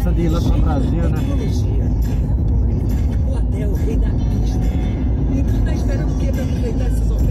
promessa de ir lá para o Brasil, né? O hotel, o rei da pista. E tu tá esperando o quê para aproveitar esses hotéis?